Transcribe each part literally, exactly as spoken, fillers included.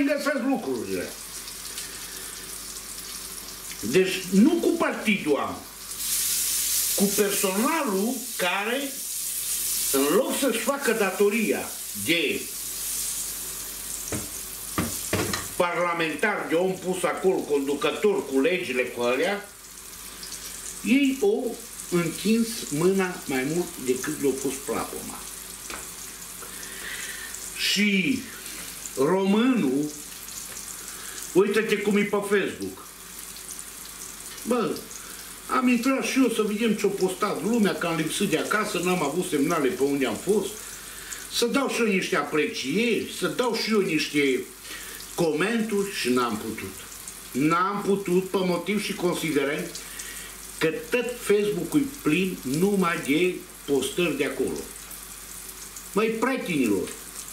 îmi găsesc lucrurile. Deci nu cu partidul am, cu personalul care, în loc să-și facă datoria de parlamentar, de om pus acolo, conducător cu legile cu alea, ei au închins mâna mai mult decât le-au pus plapuma. Și românul, uită-te cum e pe Facebook. Bă, am intrat și eu să vedem ce-a postat lumea, că am lipsit de acasă, n-am avut semnale pe unde am fost, să dau și eu niște aprecieri, să dau și eu niște comenturi și n-am putut. N-am putut pe motiv și considerent că tot Facebook-ul e plin numai de postări de acolo. Măi, prietenilor,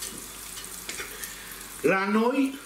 la noi,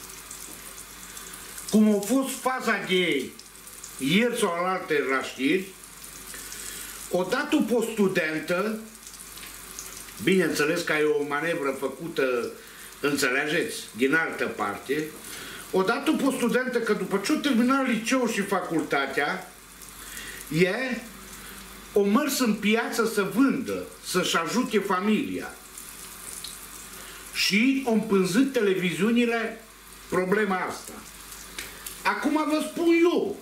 cum a fost faza de ieri sau alaltă la știri, odată o studentă, bineînțeles că e o manevră făcută, înțelegeți, din altă parte, odată o studentă că după ce o terminat liceul și facultatea, e o mers în piață să vândă, să-și ajute familia. Și o împânzit televiziunile problema asta. Acum vă spun eu,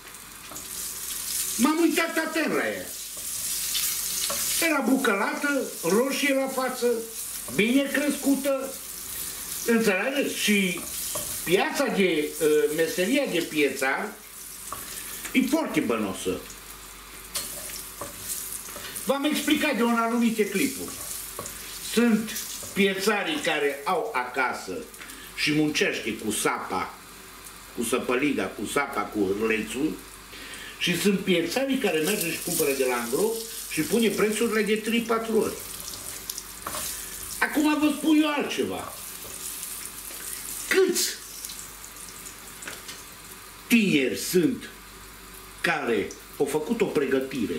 m-am uitat atent la ea. Era bucălată, roșie la față, bine crescută, înțelegeți? Și piața de, meseria de piețar e foarte bănosă. V-am explicat de un anumite clipuri. Sunt piețarii care au acasă și muncește cu sapa, cu săpăliga, cu sapa, cu hârlețul, și sunt piețarii care merg și cumpără de la Angro și pune prețurile de trei patru ori. Acum vă spun eu altceva. Câți tineri sunt care au făcut o pregătire,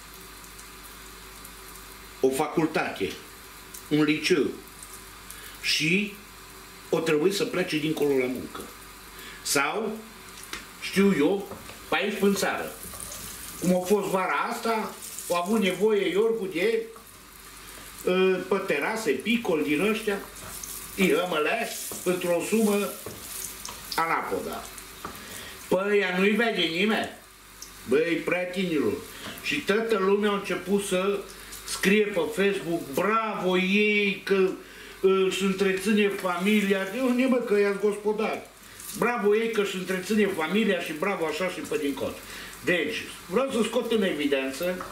o facultate, un liceu și o trebuie să plece dincolo la muncă? Sau, știu eu, pe aici în țară, cum a fost vara asta, au avut nevoie Iorgu de pe terase, picol din ăștia, ihămăle, într-o sumă anapoda. Păi, ea nu-i vede nimeni. Băi, prietenilor, și toată lumea a început să scrie pe Facebook, bravo ei că își întreține familia, de unde bă, că i-ați gospodari. Bravo ei că își întreține familia și bravo așa și pe dincolo. Deci, vreau să scot în evidență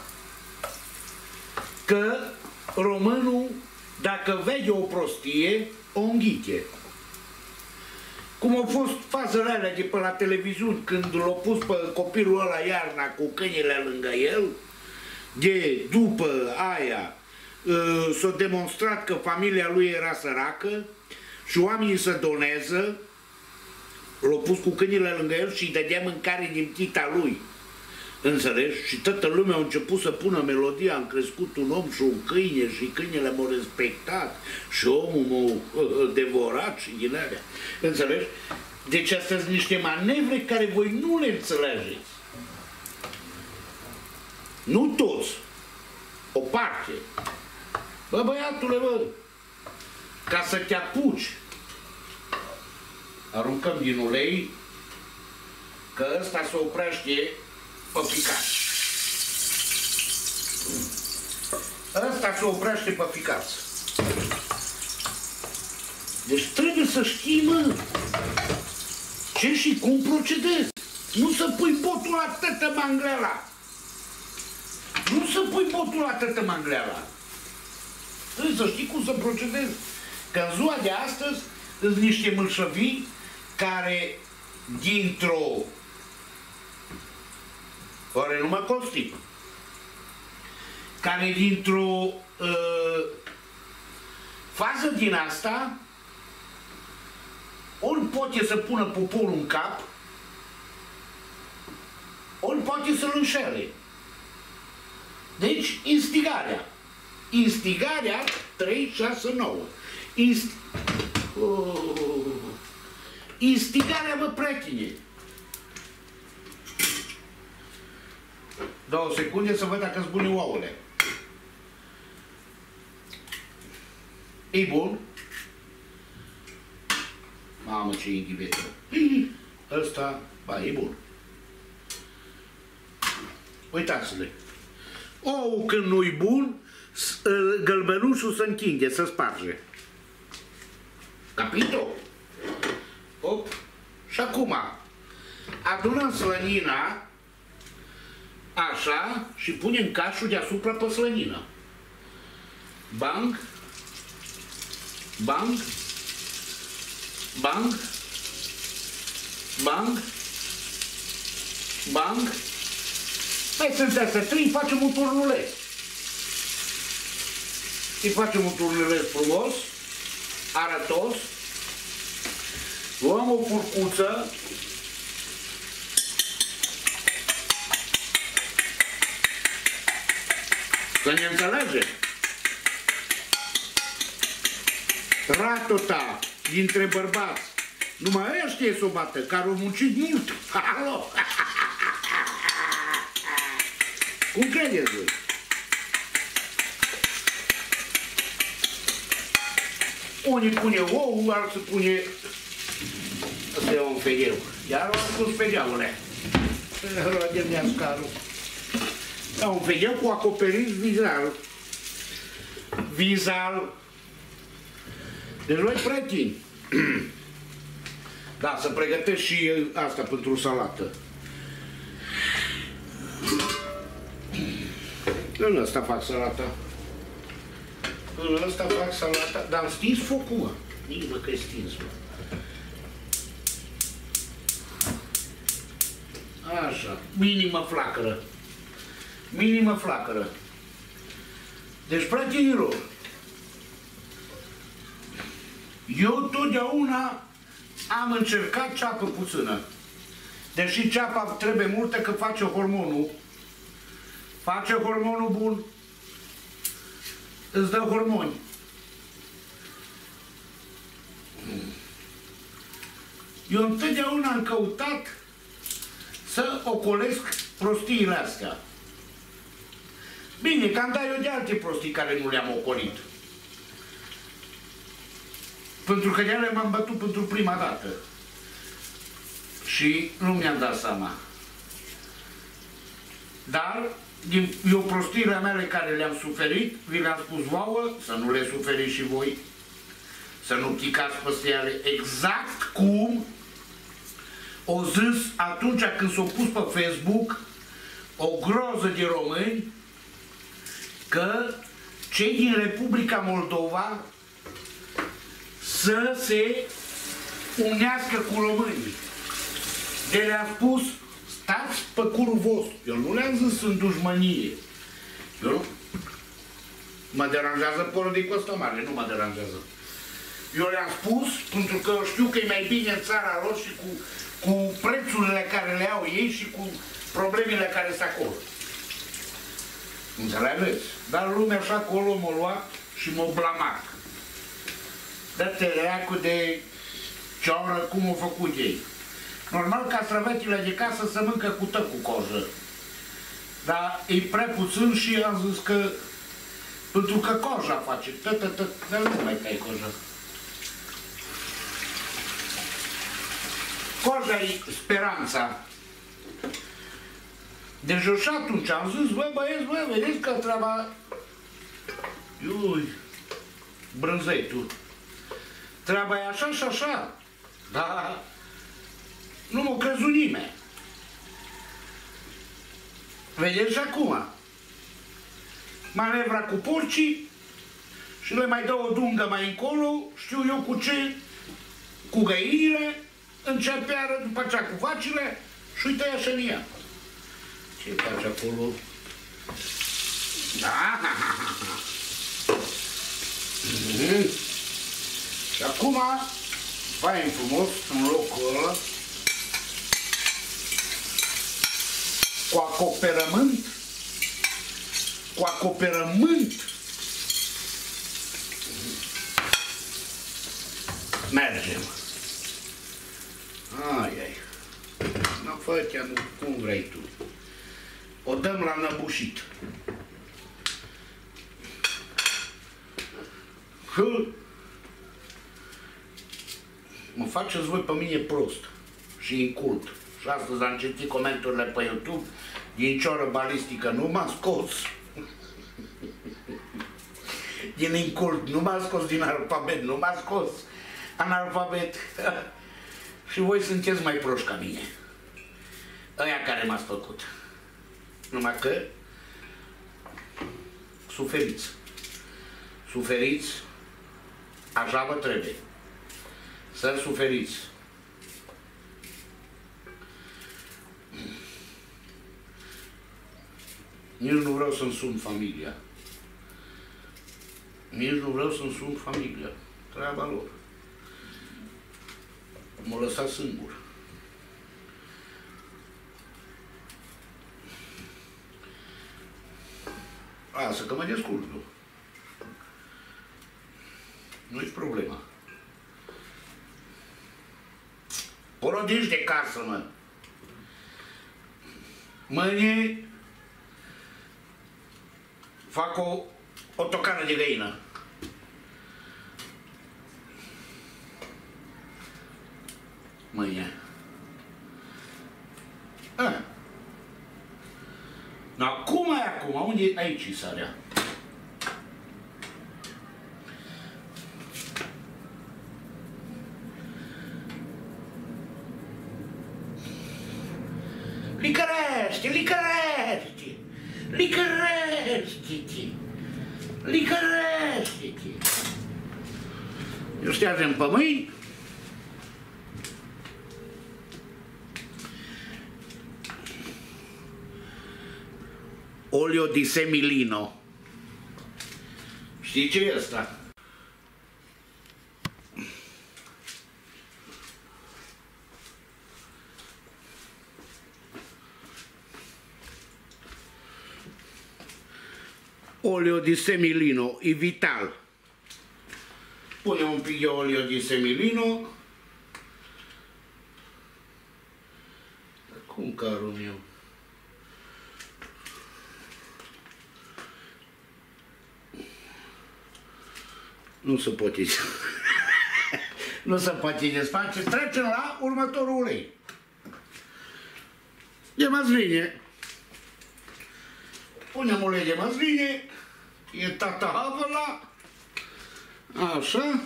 că românul, dacă vede o prostie, o înghite. Cum au fost fazele alea de pe la televiziuni, când l-au pus pe copilul ăla iarna cu câinile lângă el, de după aia s-a demonstrat că familia lui era săracă și oamenii se doneză, l-au pus cu câinile lângă el și îi dădea mâncare din tita lui. Înțelegi? Și toată lumea a început să pună melodia, am crescut un om și un câine și câinele m-a respectat și omul m-a devorat și din alea. Înțelegi? Deci astea sunt niște manevre care voi nu le înțelegeți. Nu toți. O parte. Bă, băiatule, bă, ca să te apuci, aruncăm din ulei, că ăsta se oprește pe ficat. Ăsta se oprește pe ficat. Deci trebuie să știi, mă, ce și cum procedezi. Nu să pui botul la tătă mangleala. Nu să pui botul la tătă mangleala. Trebuie să știi cum să procedezi. Că în ziua de astăzi sunt niște mâlșăvii care dintr-o oare nu mă constipă, care dintr-o uh, fază din asta ori poate să pună poporul în cap, ori poate să-l înșele. Deci, instigarea. Instigarea trei șase nouă. Inst... Oh. Instigarea, mă, prietene. Două secunde să văd dacă-s bune ouăle. E bun? Mamă, ce inghivetă. Ăsta, ba, e bun. Uitați-le. Ou când nu-i bun, gălbenușul se închinde, se sparge. Capito? Op. Și acum, adunăm slănina, așa, și punem cașul deasupra pe slănină. Bang, bang, bang, bang, bang. Hai să-ți astea trei, facem un turnuleț. Îi facem un turnuleț frumos, arătos. Luăm o furcuță. Să ne înțelege. Ratota dintre bărbați. Numai ăia știe să o bată, care au muncit mult. Alo! Cum credeți voi? Unii pune ou, alții pune... Asta e un fegeu. Iar l-am pus fegeaule. Rodem de ascarul. E un fegeu cu acoperiș vizal. Vizal. Deci noi prieteni. Da, să pregătesc și asta pentru salată. În ăsta fac salata. În ăsta fac salata. Dar am stins focul, mă. Nici mă că-i stins, mă. Așa. Minimă flacără. Minimă flacără. Deci, prietenilor, eu totdeauna am încercat ceapă puțină. Deși ceapa trebuie multă, că face hormonul. Face hormonul bun. Îți dă hormoni. Eu întotdeauna am căutat să ocolesc prostiile astea. Bine, cam dai eu de alte prostii care nu le-am ocolit. Pentru că de ele m-am bătut pentru prima dată. Și nu mi-am dat seama. Dar, din eu prostiile mele care le-am suferit, vi le-am spus vouă, să nu le suferiți și voi, să nu chicați peste ele, exact cum o zis atunci când s-au pus pe Facebook o groză de români că cei din Republica Moldova să se unească cu românii. De le-am spus, stați pe curul vostru. Eu nu le-am zis în dușmănie. Eu nu. Mă deranjează politicul ăsta mare, nu mă deranjează. Eu le-am spus pentru că știu că e mai bine în țara lor și cu, cu prețurile care le au ei și cu problemele care sunt acolo. Înțelegeți? Dar lumea așa acolo m-a luat și m-a blamat. Dă-te leacu de ceaură cum au făcut ei. Normal, castravetile de casă se mâncă cu tă cu cojă. Dar e prea puțin și am zis că pentru că coja face. Tă-tă-tă, dar nu mai tai coja. Coja e speranța. Deci eu și atunci am zis, bă băieți, bă, vedeți că treaba... Iui, brânzei tu. Treaba e așa și așa. Dar nu m-a crezut nimeni. Vedeți și acum. Manevra cu porcii și le mai dă o dungă mai încolo, știu eu cu ce, cu găinile, începe iară după aceea cu vacile și uite așa în ea. Ce faci acolo? Da! Mm-hmm. Și acum, fain frumos, în locul ăla, cu acoperământ, cu acoperământ, mergem. Ai, ai, nu fă-te cum vrei tu. o dăm la năbușit. Mă faceți voi pe mine prost și incult. Și astăzi am citit comenturile pe YouTube, din cioră balistică nu m-a scos. Din incult nu m-a scos, din alfabet nu m-a scos. Analfabet. Și voi sunteți mai proști ca mine. Ăia care m-ați făcut. Numai că suferiți. Suferiți, așa vă trebuie. Să suferiți. Nici nu vreau să-mi sun familia. Nici nu vreau să-mi sun familia. Treaba lor. M-a lăsat singur. Lasă că mă descurc eu. Nu-i problema. Porodici de casă, mă. Mâine fac o, o tocană de găină. Mâine. Ah. Dar cum e acum? Unde e aici sarea? Licărește, licărește, licărește-te, licărește-te. Eu șteagem pe mâini. Olio di semilino. Știi ce e ăsta? Olio di semilino, e vital. Pune un pic de olio di semilino. Cum carul meu? Nu se poate. Nu se poate desface. Trecem la următorul ulei. De măsline. Punem ulei de măsline. E tata havăla. Așa.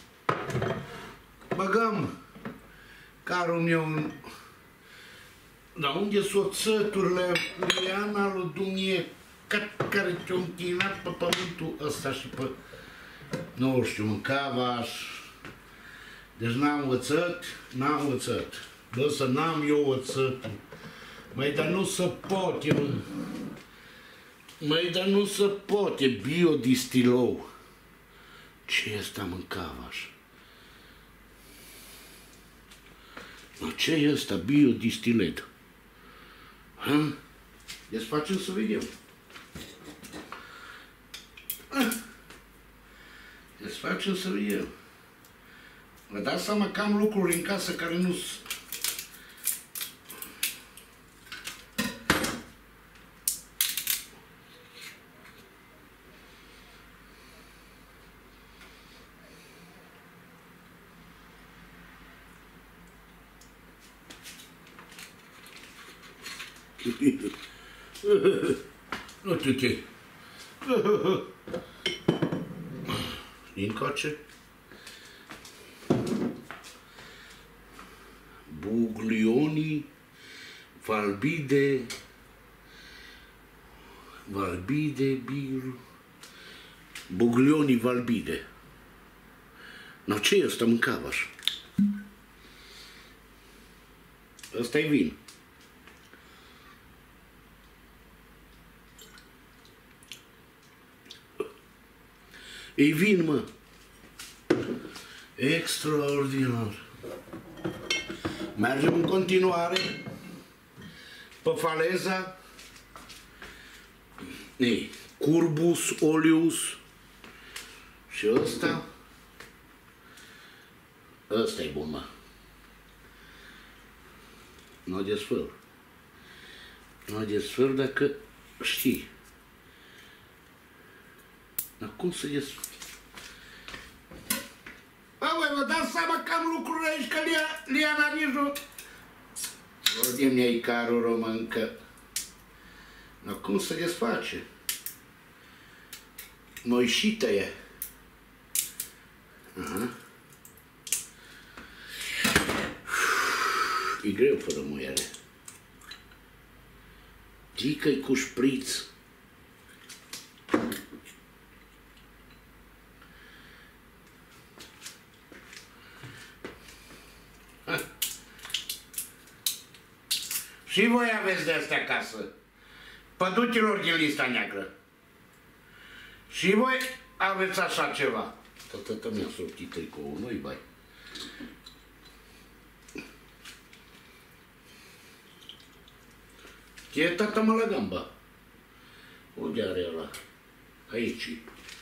Băgăm carul meu. Dar unde sunt țăturile Liana lui Dumnezeu care te-au închinat pe pământul ăsta și pe... Nu știu, în Cavaș. Deci n-am învățat, n-am învățat. Bă, să n-am eu învățat. Măi, dar nu se poate, mă. Măi, dar nu se poate. Biodistilou. Ce este am în Cavaș? Dar ce e ăsta? Biodistilet. Ha? Desfacem să vedem. Desfacem să vedem. Vă dați seama că am lucruri în casă care nu sunt. Nu te încoace. Buglioni, valbide, valbide, bir, buglioni, valbide. No, ce e ăsta în Cavaș? Ăsta e vin. E vin, mă. Extraordinar. Mergem în continuare pe faleza. Ei, Curbus oleus. Și ăsta. Ăsta e bun, mă. Nu o desfăr. Nu desfăr dacă știi. Dar cum să desfăr? Bă, voi vă dați seama că am lucruri aici, că le analizul. Vădim ei carul româncă. Dar cum se desface? Moișită e. Aha. E greu fără muiere. Țică-i cu șpriț. Și voi aveți de astea acasă, păduților din lista neagră. Și voi aveți așa ceva. Tătă mi-a sortit tricoul, nu-i bai. Ce e tata mă la gamba? Unde are ăla? Aici.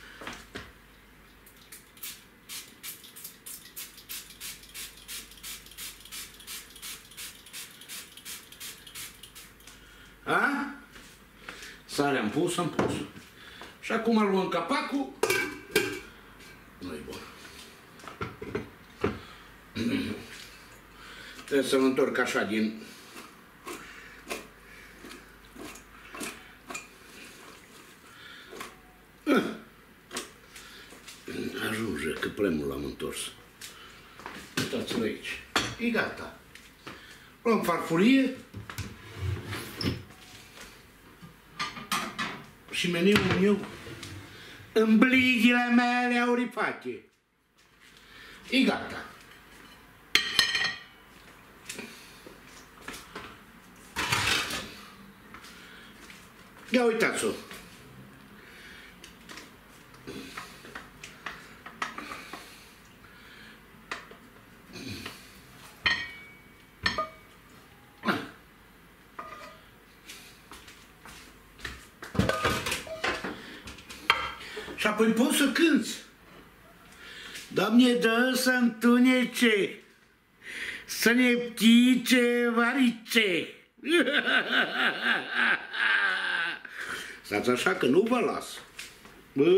A? Sare am pus, am pus. Și acum luăm capacul. Nu-i bun. Trebuie să-l întorc așa din... Ajunge, că plemul l-am întors. Uitați-l aici. E gata. Luăm farfurie. Și meniul meu în bligile mele aurifate. E gata. Ia uitați-o. Și apoi poți să cânti. Doamne, dă să întunece, să ne ptice varice. Stați așa că nu vă las. Bă,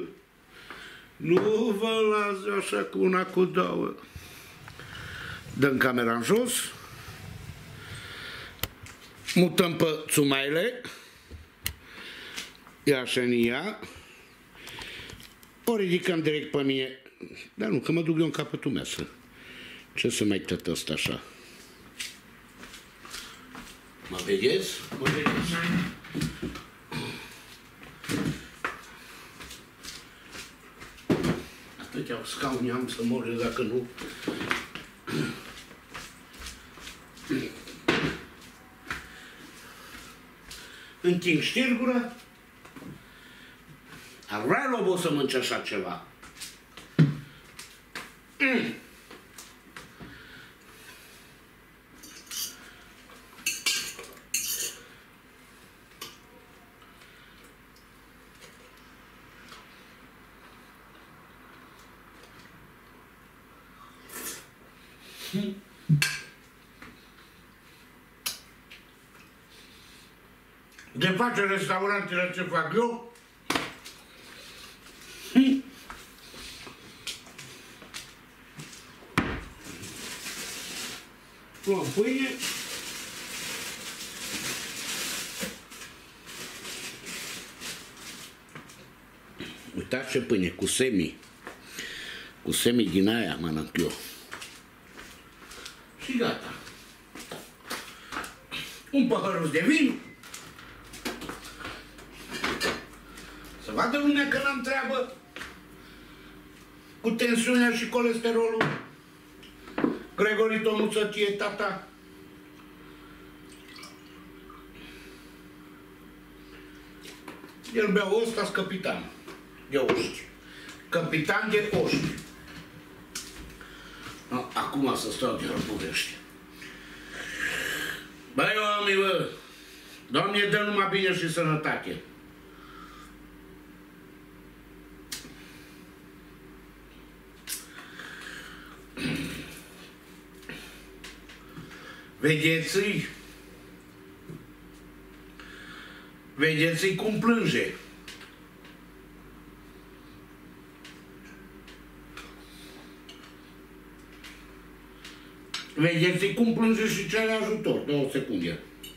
nu vă las așa cu una cu două. Dăm camera în jos. Mutăm pe țumaile. Ia așa în ea. O ridicăm direct pe mine. Dar nu, că mă duc eu în capătul mesă. Ce să mai tătă ăsta așa? Mă vedeți? Mă vedeți? Atâtea scaune am să mor eu dacă nu. Înting știrgura. Ar vrea lobul să mănânce așa ceva. Mm. De face restaurantele ce fac eu? Luăm pâine. Uitați ce pâine, cu semi. Cu semi din aia mănânc eu. Și gata. Un păhăruț de vin. Să vadă lumea că n-am treabă cu tensiunea și colesterolul. Gregori Tomuță, ție, tata. El bea ăsta-s capitan de oști. Capitan de oști. No, acum să stau de răburești. Băi, oameni, bă, Doamne, dă numai bine și sănătate. Vedeți-i? Vedeți-i cum plânge. Vedeți cum plânge și cere ajutor. Două secunde.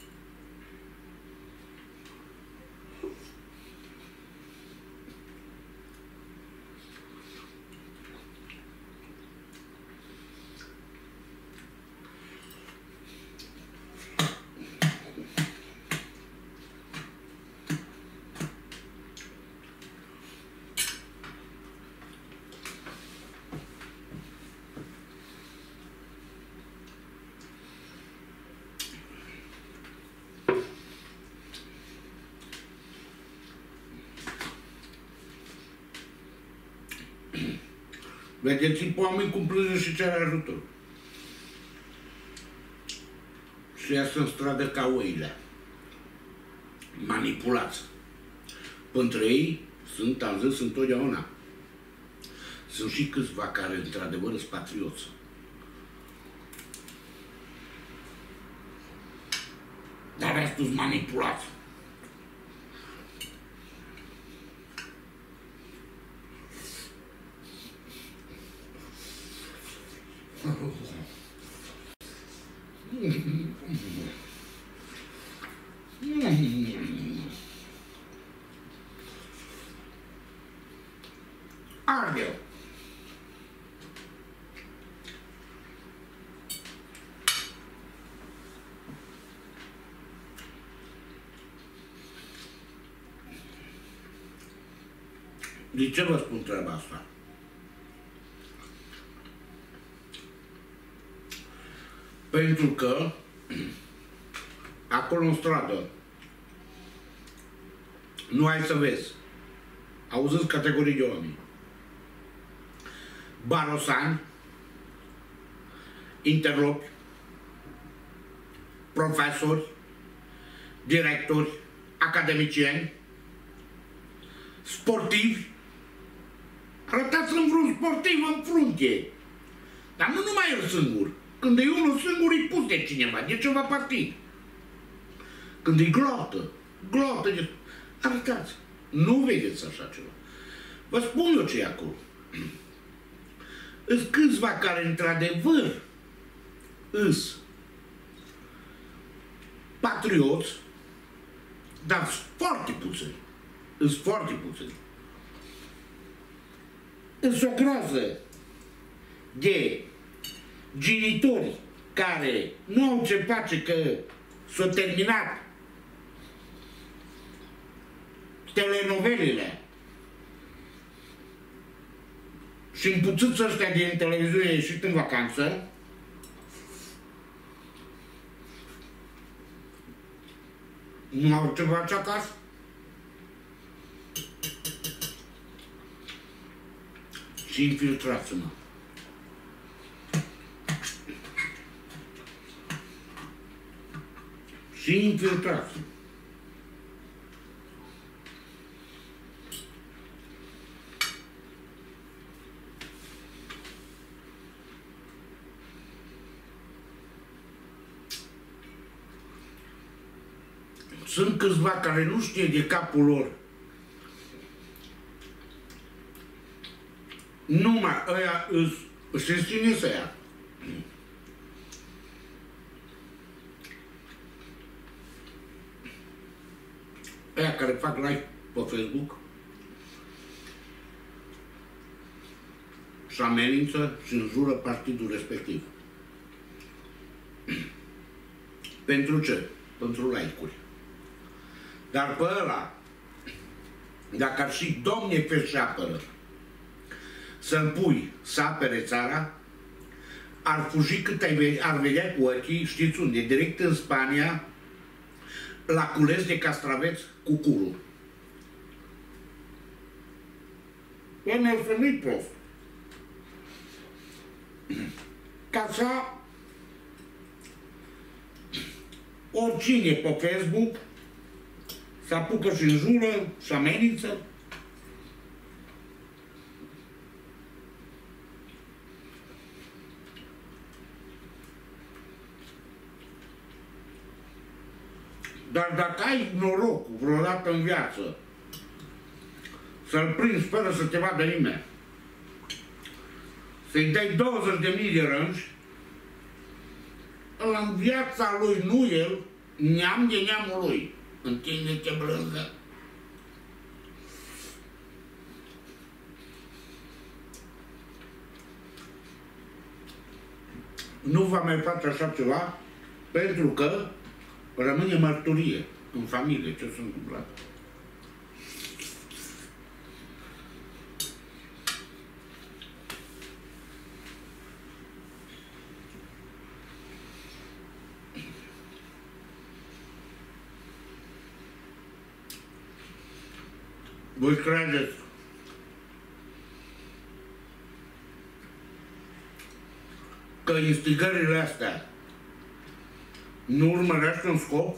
Vedeți pe oameni cum plânge și cere ajutor. Și iasă în stradă ca oile. Manipulați. Între ei sunt, am zis, întotdeauna. Sunt și câțiva care, într-adevăr, sunt patrioți. Dar restul sunt manipulați. Arde. De ce vă spun treaba asta? Pentru că acolo în stradă nu ai să vezi. Auziți categorii de oameni. Barosani, interlopi, profesori, directori, academicieni, sportivi. Arătați-mi vreun sportiv în frunte. Dar nu numai el singur. Când e unul singur, e pus de cineva, de ceva partid. Când e gloată, gloată de... Arătați. Nu vedeți așa ceva. Vă spun eu ce e acolo. Îs câțiva care, într-adevăr, îs patrioți, dar foarte puțini. Îs foarte puțini. Îs o groază de genitori care nu au ce face că s-au terminat telenovelele și împuțiți ăștia din televiziune ieșit în vacanță, nu au ce face acasă. Și infiltrați-mă. Și infiltrați-mă. Sunt câțiva care nu știe de capul lor. Numai ăia își ține să ia. Ăia care fac live pe Facebook și amenință și înjură partidul respectiv. Pentru ce? Pentru like-uri. Dar pe ăla, dacă ar și Domne fe și apără, să-l pui să apere țara, ar fugi cât ai, ar vedea cu ochii, știți unde, direct în Spania, la cules de castraveți cu curul. E nefermit prost. Ca așa, oricine pe Facebook se apucă și înjură și amenință. Dar dacă ai norocul vreodată în viață să-l prinzi fără să te vadă nimeni, să-i dai douăzeci de mii de rânși, în viața lui, nu el, neam de neamul lui, întinde-te blângă. Nu va mai face așa ceva pentru că rămâne mărturie în familie ce s-a întâmplat. Voi credeți că instigările astea nu urmărește un scop?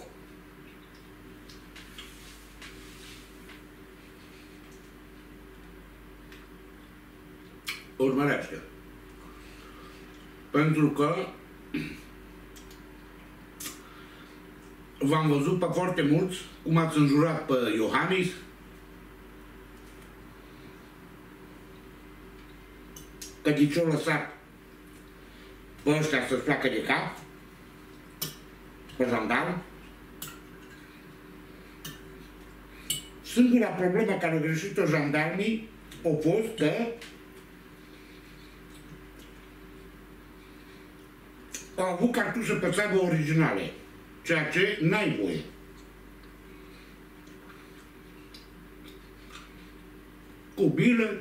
Urmărește. Pentru că v-am văzut pe foarte mulți cum ați înjurat pe Iohannis, că de ce-o lăsat pe ăștia să-și pleacă de cap, pe jandarm. Singura problemă care a greșit-o jandarmii a fost că au avut cartușe pe țeavă originale, ceea ce n-ai voie. Cu bilă,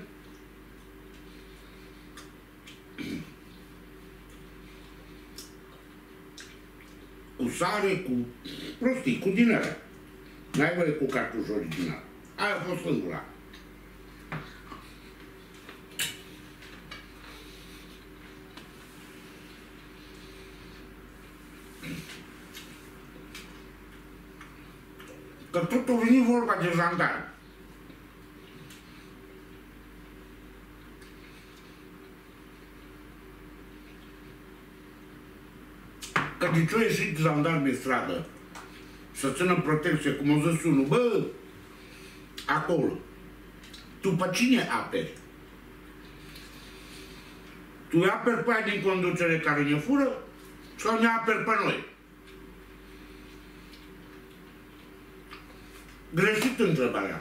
cu sare, cu prostii, cu din alea. N-ai voie cu cartuș original. Aia a fost singura. Că tot a venit vorba de jandarmi. Că de ce-a ieșit jandarmii în stradă să țină în protecție, cum a zis unul, bă, acolo, tu pe cine aperi? Tu îi aperi pe aia din conducere care ne fură sau ne aperi pe noi? Greșit întrebarea.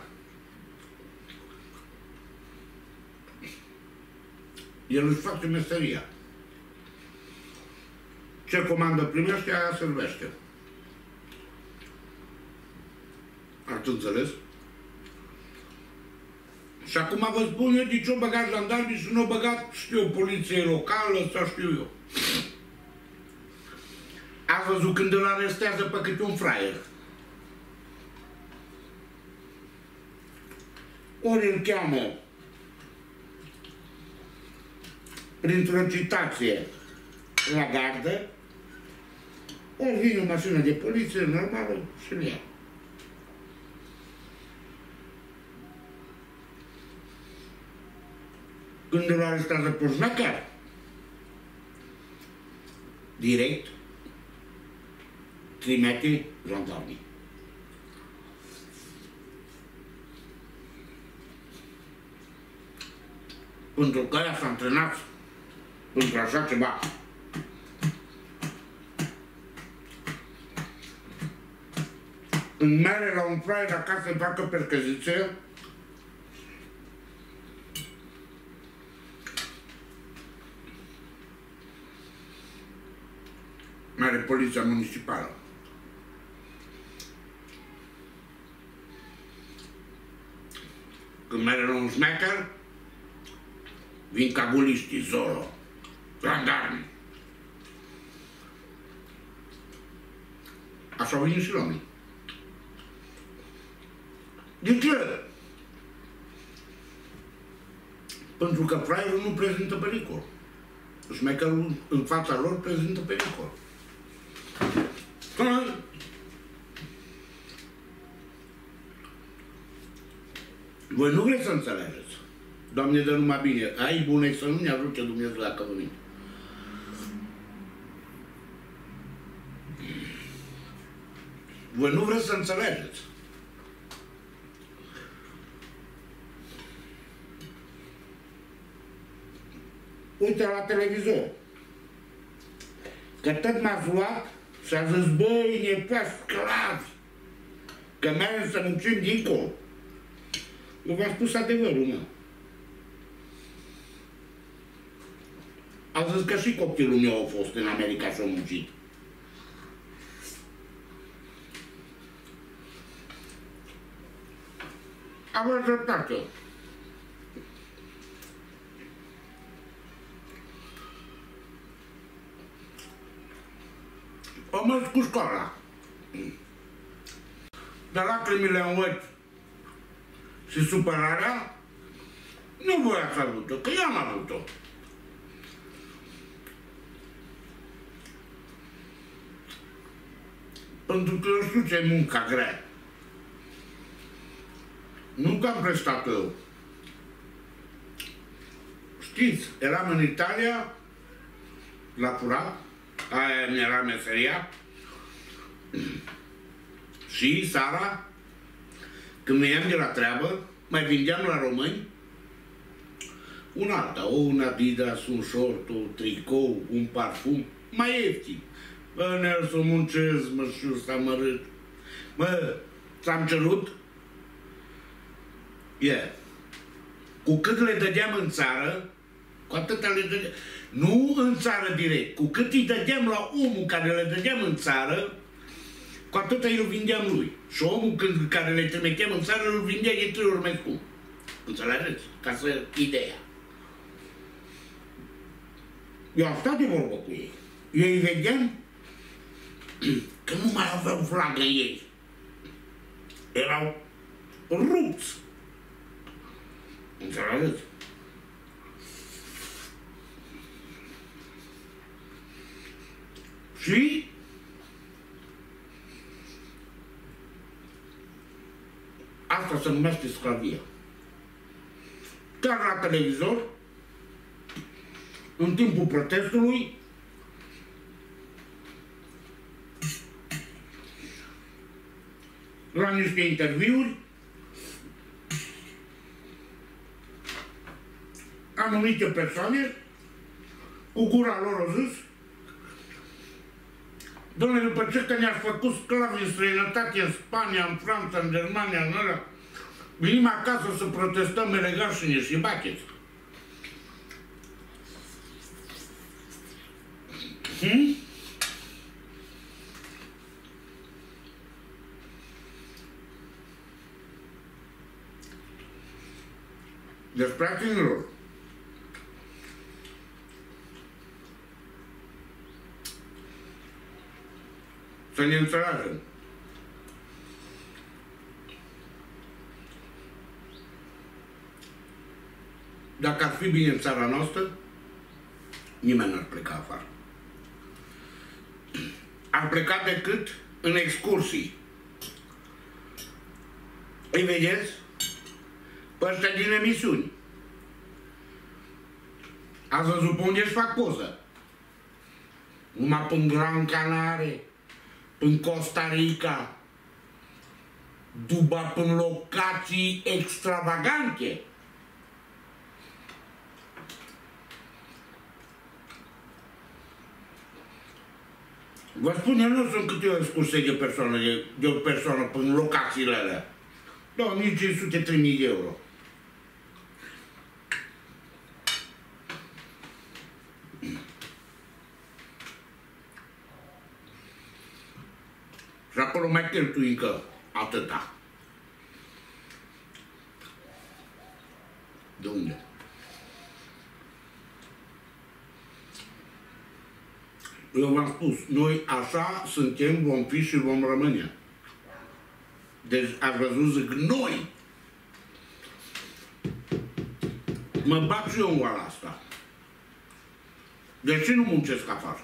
El își face meseria. Ce comandă primește, aia servește. Ați înțeles? Și acum vă spun eu de ce-o băgat jandarmii și nu-o băgat, știu eu, poliție locală sau știu eu. Ați văzut când îl arestează pe câte un fraier. Ori îl cheamă printr-o citație la gardă, ori vine o mașină de poliție normală și îl ia. Când îl arestează pe șmecher, direct trimite jandarmii. Pentru că aia s-a antrenat pentru așa ceva. Când merge la un fraier acasă să facă percheziție, merge poliția municipală. Când merge la un șmecher, vin cabuliștii, Zoro, jandarmi. Așa vin și la mine. De ce? Pentru că fraierul nu prezintă pericol. Șmecherul în fața lor prezintă pericol. Voi nu vreți să înțelegeți. Doamne, dă numai bine. Ai bune să nu ne ajute Dumnezeu dacă venim. Voi nu vreți să înțelegeți. Uite la televizor. Că tot m-ați luat și a zis, băi, ne faci sclavi, că mergem să muncim dincolo. Eu v-am spus adevărul, mă. A zis că și copilul meu a fost în America și a muncit. Aveți dreptate. Am mers cu școala. Dar lacrimile în ochi și supărarea nu voi ați avut-o, că eu am avut-o. Pentru că eu știu ce-i munca grea. Nu că am prestat eu. Știți, eram în Italia, la furat, aia mi era meseria, și seara, când veneam de la treabă, mai vindeam la români un alta, un Adidas, un short, un tricou, un parfum, mai ieftin. Bă, Nel, să muncesc, mă, știu, să amărât. Bă, ți-am cerut? E. Yeah. Cu cât le dădeam în țară, cu atâta le dădeam. Nu în țară direct. Cu cât îi dădeam la omul care le dădeam în țară, cu atâta îi vindeam lui. Și omul când, care le trimiteam în țară, îl vindea de trei ori mai scump. Înțelegeți? Ca să ideea. Eu am stat de vorbă cu ei. Eu îi vedeam că nu mai aveau vlagă ei. Erau rupți. Înțelegeți? Și asta se numește sclavia. Chiar la televizor, în timpul protestului, la niște interviuri, anumite persoane, cu gura lor au zis, dom'le, după ce că ne-ați făcut sclavi în străinătate, în Spania, în Franța, în Germania, în ăla, venim acasă să protestăm elegant și ne și bacheți. Hmm? Deci, prietenilor, să ne înțelegem. Dacă ar fi bine în țara noastră, nimeni n-ar pleca afară. Ar pleca decât în excursii. Îi vedeți? Pe ăștia din emisiuni. Ați văzut pe unde își fac poză? Numai până Gran Canaria, până Costa Rica, duba până locații extravagante. Vă spun, eu nu sunt câte o excursie de persoană, de, de o persoană până locațiile alea. două mii cinci sute trei mii de euro. Și acolo mai cheltui încă atâta. De unde? Eu v-am spus, noi așa suntem, vom fi și vom rămâne. Deci ați văzut, zic, noi. Mă bat și eu în oala asta. De ce nu muncesc afară?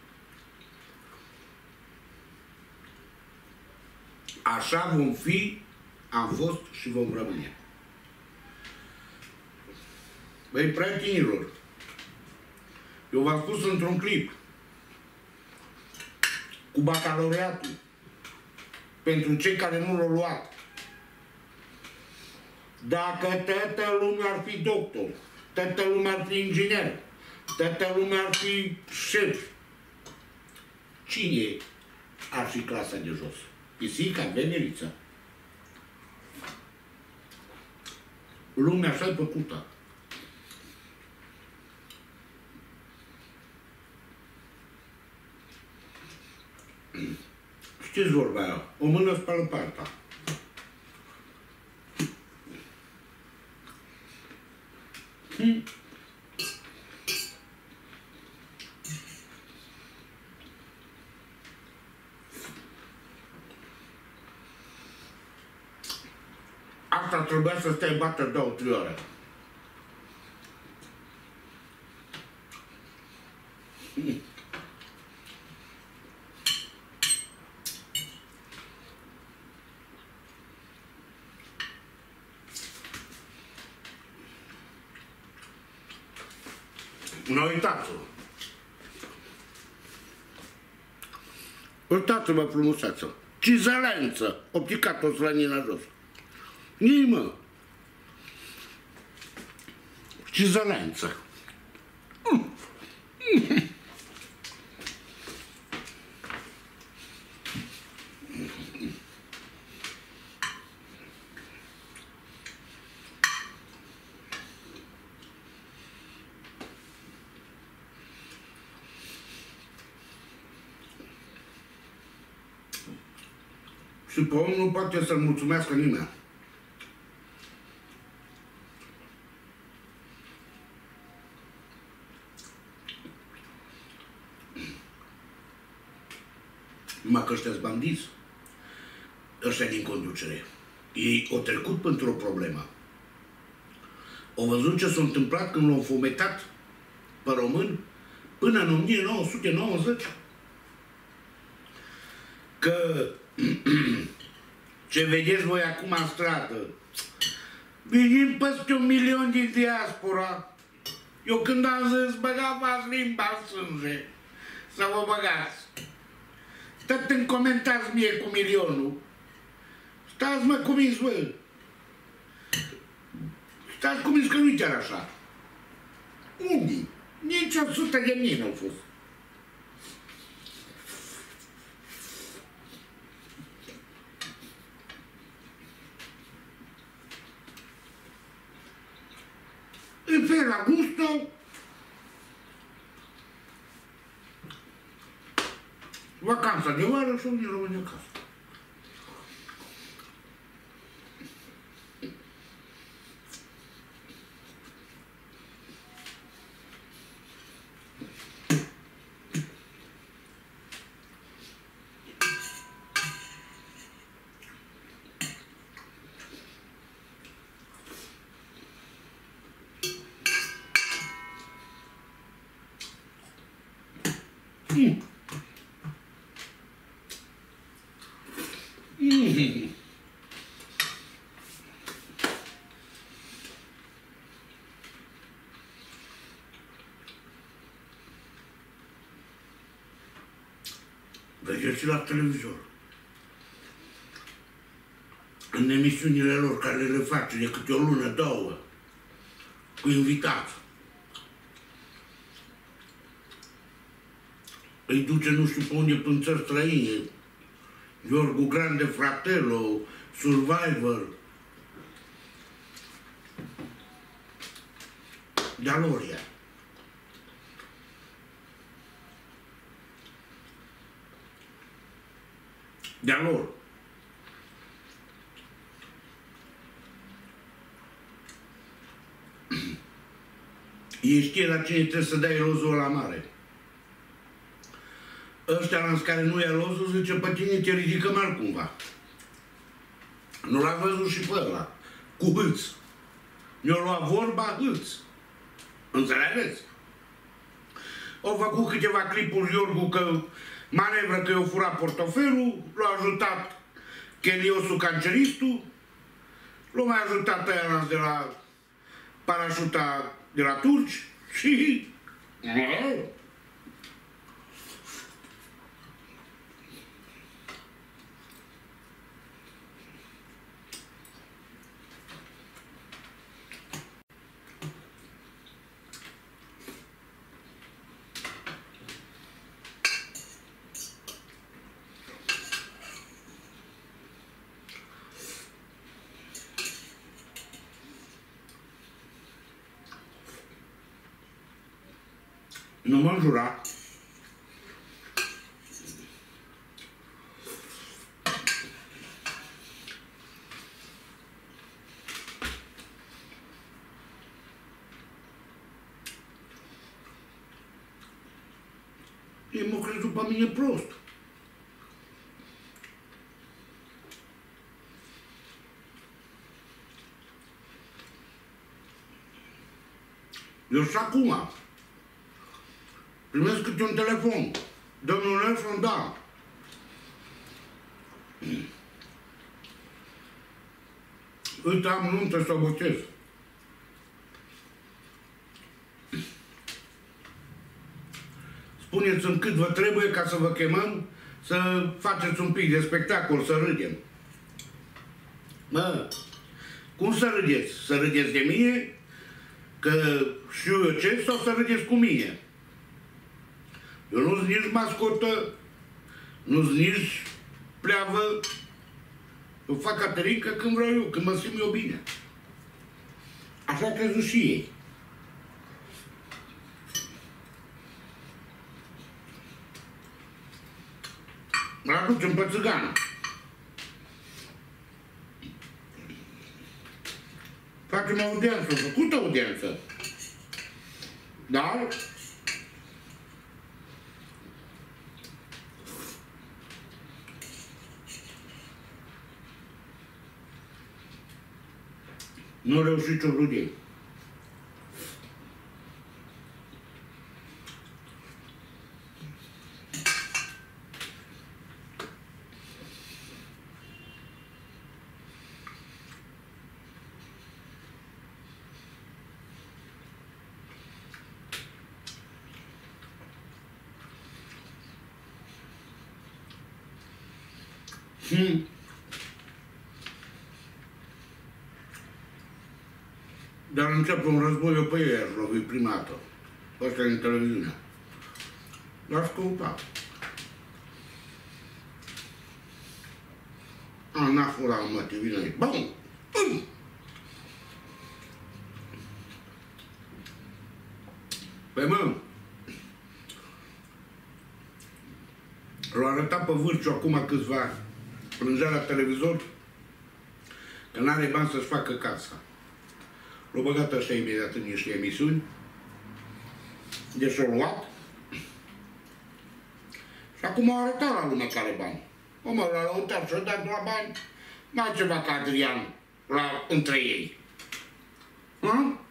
Așa vom fi, am fost și vom rămâne. Băi, prietenilor, eu v-am spus într-un clip cu bacalaureatul. pentru cei care nu l-au luat. Dacă toată lumea ar fi doctor, toată lumea ar fi inginer, toată lumea ar fi șef, cine ar fi clasa de jos? Pisica, venerița. Lumea așa-i făcută. Știți vorba aia? O mână spală pe alta. Hmm. Asta trebuia să stai bată două, trei ore. Hmm. Nu uitați-vă. Uitați-vă frumuseață. Cizelență. O picat o slănină jos. Nimă. Cizelență. Mm. Mm. Și pe om nu poate să-l mulțumească nimeni. Numai că ăștia-s bandiți, ăștia din conducere. Ei au trecut pentru o problemă. Au văzut ce s-a întâmplat când l-au fometat pe români până în o mie nouă sute nouăzeci. Că ce vedeți voi acum în stradă, venim peste un milion din diaspora. Eu când am zis, băgați limba în sânge, să vă băgați. Tot îmi comentați mie cu milionul. Stați mă cuminți, bă. Stați cuminți că nu-i chiar așa. Unii? Nici o sută de mii n-au fost. În fel Augusto, vacanța de vară și unii rămâne acasă. Mm. Mm. Vedeți la televizor, în emisiunile lor care le face de câte o lună, două, cu invitați. Îi duce nu știu pe unde, până țări străine. Giorgu Grande Fratello, Survivor. De-a lor ea. De-a lor. Ei știe la cine trebuie să dai rozul la mare. Ăștia la care nu ia lozul, zice, pe tine te ridicăm altcumva. Nu l-a văzut și pe ăla, cu hâț. Mi-a luat vorba hâț. Înțelegeți? Au făcut câteva clipuri Iorgu că manevră că i-a furat portofelul, l-a ajutat Cheliosul canceristul, l-a mai ajutat ăia de la parașuta de la turci și... Nu mă înjura. Ei m-au crezut pe mine prost. Eu și acum primesc câte un telefon. Domnul Nelson, da. Uite, am nuntă să o botez. Spuneți-mi cât vă trebuie ca să vă chemăm să faceți un pic de spectacol, să râdem. Mă, cum să râdeți? Să râdeți de mine? Că știu eu ce? Sau să râdeți cu mine? Eu nu-s nici mascotă, nu-s nici pleavă. Eu fac Caterinca când vreau eu, când mă simt eu bine. Așa au crezut și ei. Mă aducem pe țigană. Facem audiență, făcut audiență. Dar nu reușit ce-o vrut ei. Hmm. Dar încep un război, eu pe ei aș lovi prima dată. Ăsta e în televiziune. L-aș căuta. A, n-a furat, mă, te vine aici. Bum! Bum! Păi, mă, l-a arătat pe Vârciu acum câțiva, plângea la televizor că n-are bani să-și facă casa. L-a băgat ăștia imediat în niște emisiuni, deci l-a luat și acum a arătat la lumea care bani. O, mă, la lăutar și-a dat la bani, n-a ceva ca Adrian la, între ei. Hă?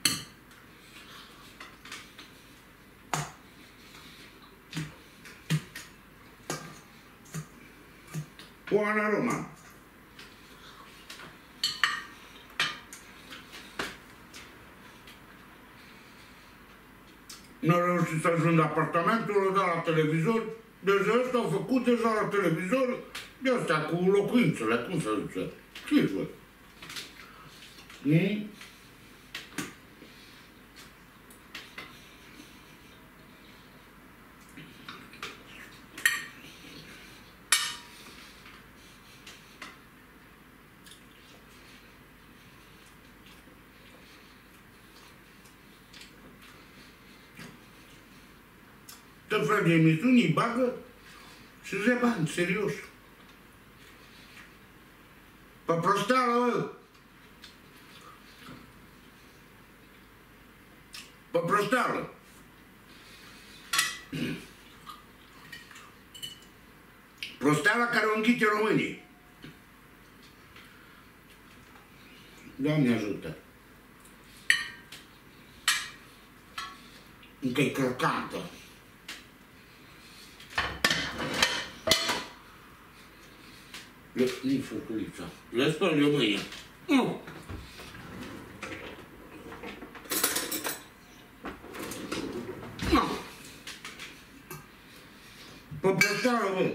Oana Roman. Nu a reușit să ajungă apartamentul, l-a dat la televizor, deja ăsta au făcut deja la televizor de astea cu locuințele, cum să zice, ce văd? Mm? Tot fel de emisiuni îi bagă și îți dea bani, serios. Pe prosteală, bă! Pe prosteală! Prosteala care o înghite românii. Doamne ajută! Încă-i crocantă. Le-i furculița. Le spăl eu mâine. Nu! Nu! Pe prosteală, bă!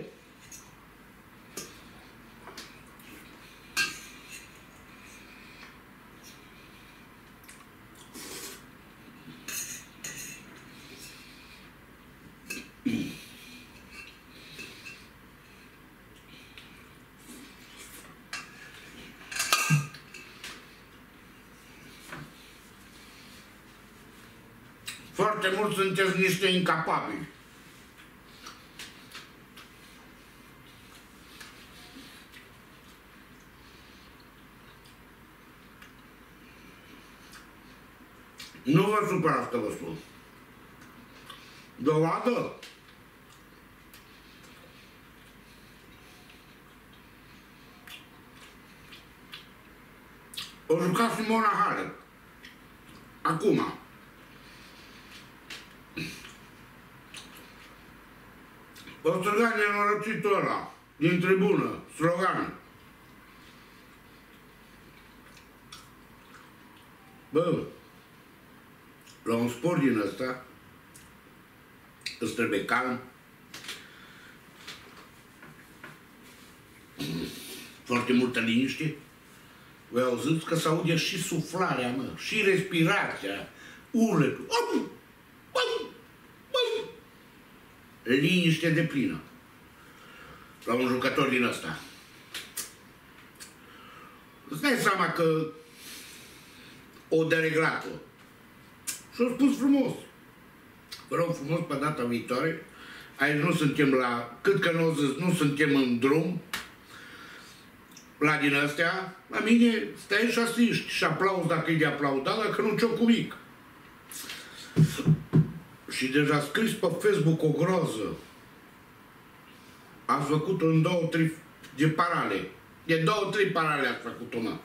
foarte mult sunteți niște incapabili. Nu vă supărați că vă spun. Dovadă? O juca Simona Halep. Acum. O străga nenorocitul ăla din tribună, slogan. Bă, la un sport din ăsta îți trebuie calm, foarte multă liniște. Voi auziți că s-aude și suflarea, mă, și respirația, urletul. Liniște deplină la un jucător din ăsta. Îți dai seama că o dereglat-o. Și-o spus frumos. Vă rog frumos, pe data viitoare, aici nu suntem la, cât că nu zis, nu suntem în drum, la din astea, la mine stai și asiști și aplauzi dacă e de aplaudat, dacă nu ți-o cu mic. Și deja scris pe Facebook o groză. Ați făcut-o în două, trei de parale. De două, trei parale ați făcut-o, mă.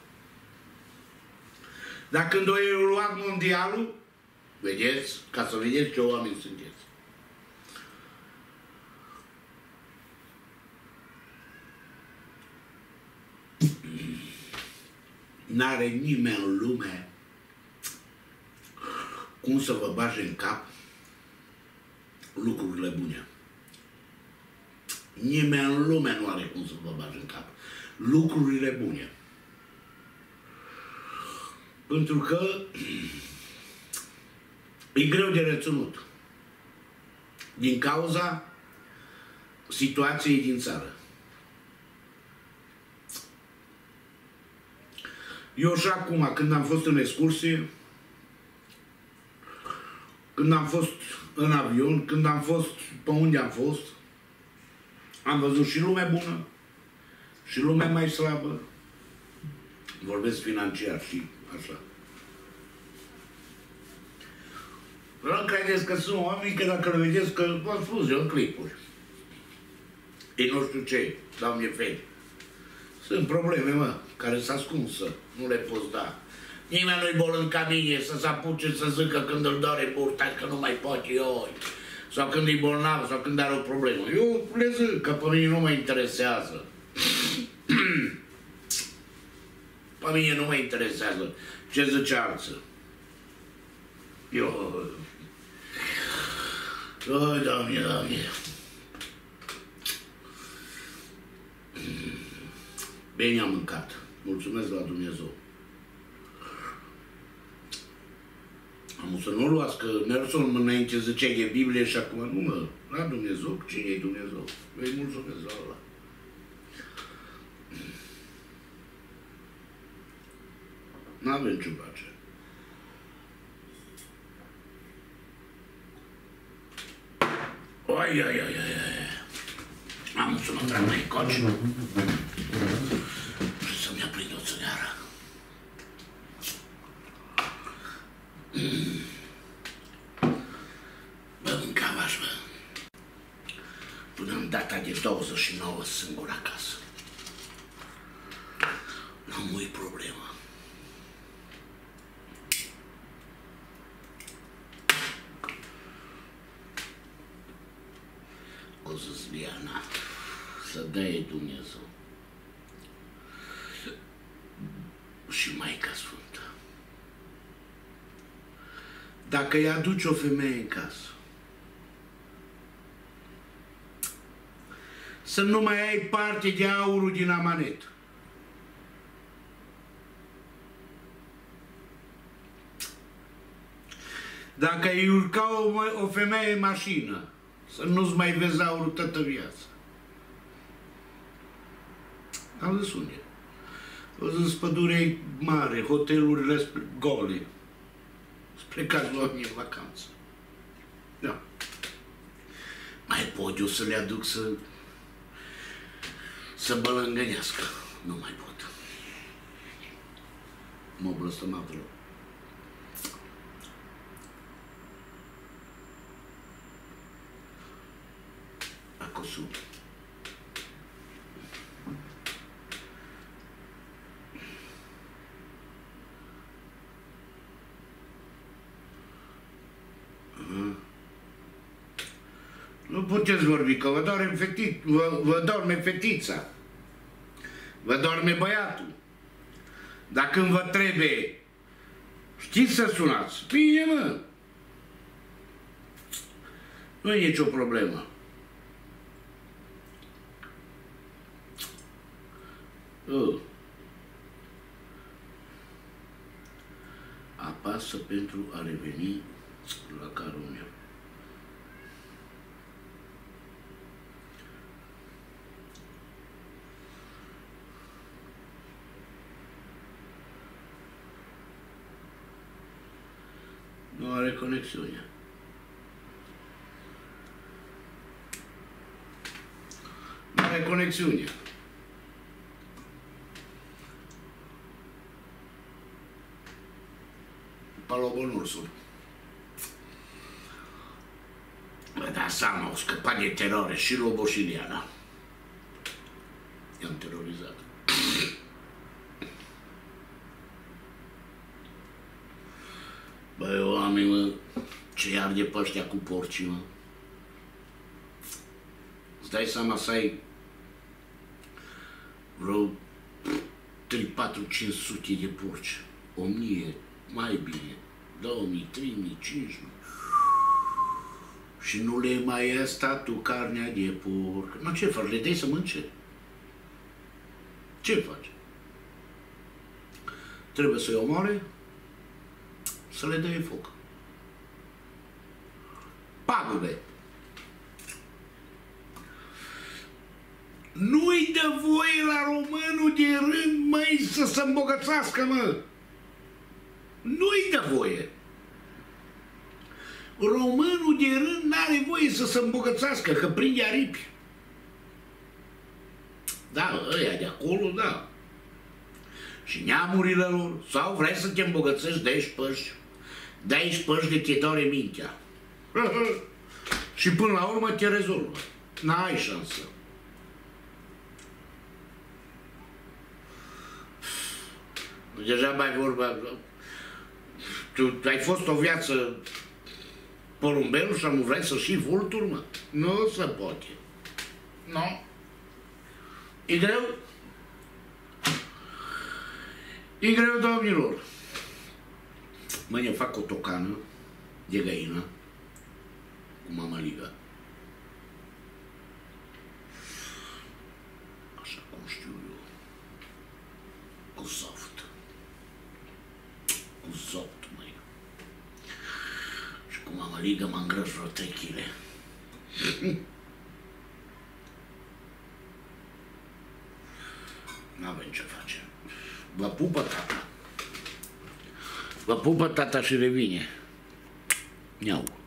Dar când o e luat mondialul, vedeți, ca să vedeți ce oameni sunteți. N-are nimeni în lume cum să vă bage în cap lucrurile bune. Nimeni în lume nu are cum să vă bage în cap lucrurile bune. Pentru că e greu de reținut din cauza situației din țară. Eu și acum, când am fost în excursie, când am fost în avion, când am fost pe unde am fost, am văzut și lumea bună și lumea mai slabă. Vorbesc financiar și așa. Nu credeți că sunt oameni că dacă le vedeți, că v-am spus eu în clipuri. E nu știu ce, Doamne fete. Sunt probleme, mă, care s-a ascunsă, nu le poți da. Nimeni nu-i bolând ca mine să se apuce să zică când îl doare burta, că nu mai poate eu, sau când e bolnav, sau când are o problemă. Eu le zic că pe mine nu mă interesează. Pe mine nu mă interesează ce zice alții. Eu... Oi, Doamne, Doamne. Bine am mâncat. Mulțumesc la Dumnezeu. Am să nu luați, că Nelson înainte zicea de Biblie și acum nu, mă. La Dumnezeu, cine e Dumnezeu? Îi mulțumesc la ăla. N-avem ce face. Oi, oi, oi, oi. Am să mă trag mai coci și să-mi aprind o țigară. Bă, mâncam așa, bă. Până în data de douăzeci și nouă singur acasă. N-am ui problemă. O să-ți Liana, să dea Dumnezeu și Maica Sfântă. Dacă îi aduci o femeie în casă, să nu mai ai parte de aurul din amanet. Dacă îi urca o, o femeie în mașină, să nu-ți mai vezi aurul toată viața. Am zis unde? O zis pădurea mare, hotelurile gole. Plecați oamenii în vacanță. Da. Mai pot eu să le aduc să să bălângănească. Nu mai pot. Mă blăstămat rău. Acosul. Nu puteți vorbi, că vă doarme, feti... vă, vă doarme fetița. Vă doarme băiatul. Dar când vă trebuie, știți să sunați. Bine, mă. Nu e nicio problemă. Uh. Apasă pentru a reveni la carul meu. Nu are conexiune. Nu are conexiune. Palobonursul. Vă dați seama, au scăpat de teroare și Lobo și Liana. I-am terorizat. Băi, oameni, mă, ce arde pe ăștia cu porcii, mă. Îți dai seama să ai vreo trei, patru, cinci sute de porci. O mie, mai bine, două mii, trei mii, cinci mii. Și nu le mai ia statul carnea de porc. Mă, ce faci? Le dai să mânce? Ce faci? Trebuie să-i omoare, să le dai foc. Pagube. Nu-i dă voie la românul de rând, măi, să se îmbogățească, mă. Nu-i dă voie. Românul de rând n-are voie să se îmbogățească, că prinde aripi. Da, ăia de acolo, da. Și neamurile lor. Sau vrei să te îmbogățești, dai șpăși. Dai șpăși de te doare mintea. Și până la urmă te rezolvă. N-ai șansă. Deja mai vorba. Tu, tu ai fost o viață porumbel și nu vrei să și vulturi, mă? Nu se poate. Nu. E greu? E greu, domnilor. Mâine fac o tocană de găină cu mămăligă. Așa cum știu eu. Cu soft. Cu soft, măi. Și cu mămăligă mă îngrăș vreo trei kilograme. N-avem ce face. Vă pupă tata. Vă pupă tata și revine. Miau.